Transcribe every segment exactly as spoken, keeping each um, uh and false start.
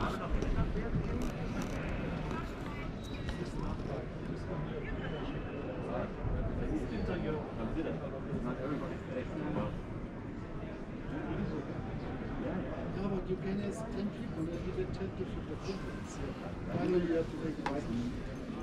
Yeah, but you can ask ten people and you get ten different opinions. Finally, you have to make a decision.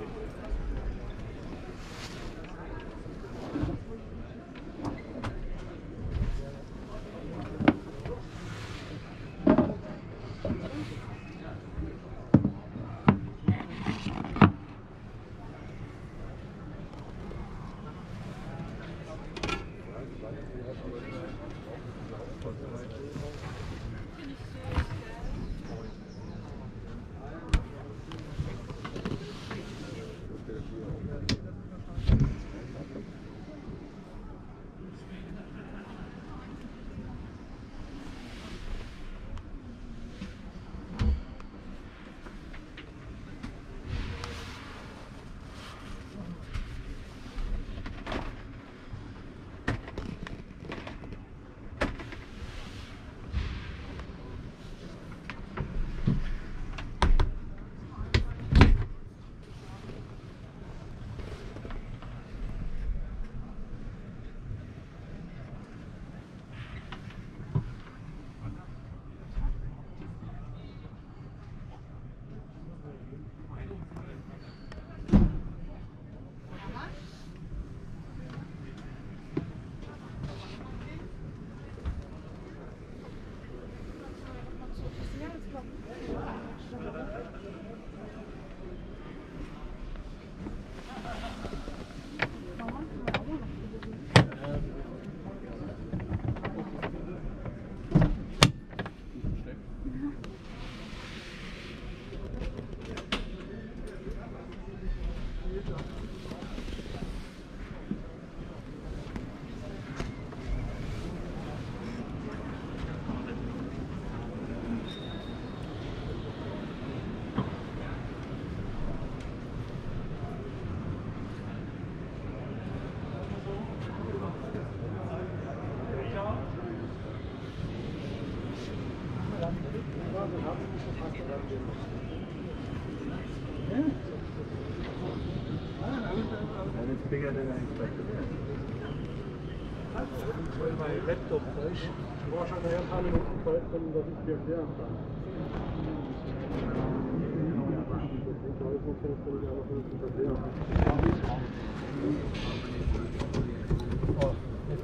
And it's bigger than I expected. Mein Laptop falsch. Du brauchst schon ein paar Minuten Zeit, dass ich dir erklären kann. Ich weiß nicht, kann ich dir nicht einfach erklären.